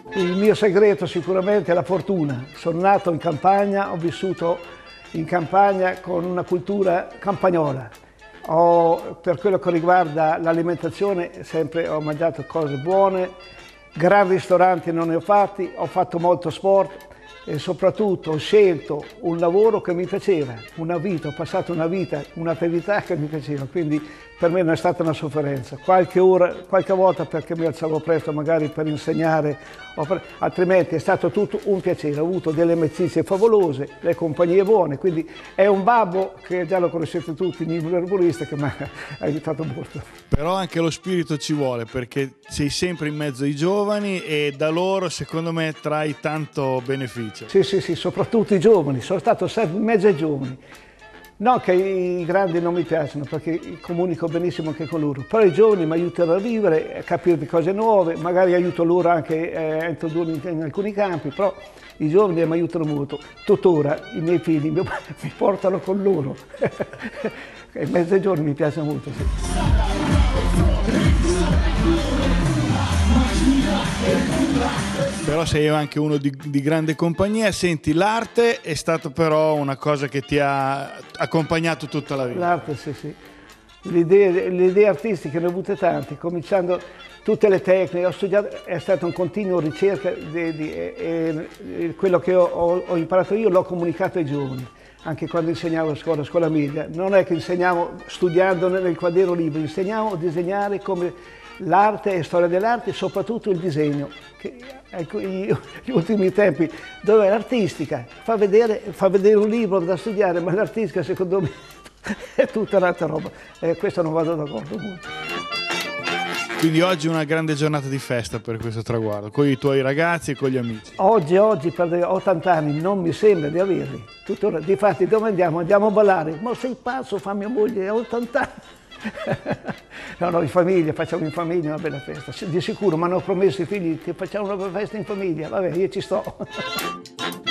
Il mio segreto sicuramente è la fortuna. Sono nato in campagna, ho vissuto in campagna con una cultura campagnola. Per quello che riguarda l'alimentazione, sempre ho mangiato cose buone, grandi ristoranti non ne ho fatti, ho fatto molto sport e soprattutto ho scelto un lavoro che mi piaceva, una vita, ho passato una vita, un'attività che mi piaceva, quindi per me non è stata una sofferenza. Qualche volta perché mi alzavo presto magari per insegnare, altrimenti è stato tutto un piacere, ho avuto delle amicizie favolose, le compagnie buone, quindi è un babbo che già lo conoscete tutti, il mio arborista, che mi ha aiutato molto. Però anche lo spirito ci vuole, perché sei sempre in mezzo ai giovani e da loro secondo me trai tanto beneficio. Sì, soprattutto i giovani, sono stato sempre in mezzo ai giovani. Non che i grandi non mi piacciono, perché comunico benissimo anche con loro, però i giovani mi aiutano a vivere, a capire cose nuove, magari aiuto loro anche a introdurre in alcuni campi, però i giovani mi aiutano molto. Tuttora i miei figli mi portano con loro. In mezzo ai giovani mi piace molto, sì. Però sei anche uno di grande compagnia. Senti, l'arte è stata però una cosa che ti ha accompagnato tutta la vita. L'arte, sì. Le idee artistiche ne ho avute tante, cominciando tutte le tecniche, ho studiato, è stata un continuo ricerca quello che ho imparato io l'ho comunicato ai giovani, anche quando insegnavo a scuola media. Non è che insegnavo studiando nel quaderno libero, insegnavo a disegnare come l'arte e storia dell'arte, soprattutto il disegno, che ecco, gli ultimi tempi, dove l'artistica fa vedere un libro da studiare, ma l'artistica secondo me è tutta un'altra roba, questo non vado d'accordo molto. Quindi oggi è una grande giornata di festa per questo traguardo, con i tuoi ragazzi e con gli amici. Oggi per 80 anni non mi sembra di averli, tuttora, difatti dove andiamo? Andiamo a ballare, ma sei pazzo, fa mia moglie, ha 80 anni. No, in famiglia, facciamo in famiglia una bella festa, di sicuro, mi hanno promesso i figli che facciamo una bella festa in famiglia, vabbè, io ci sto.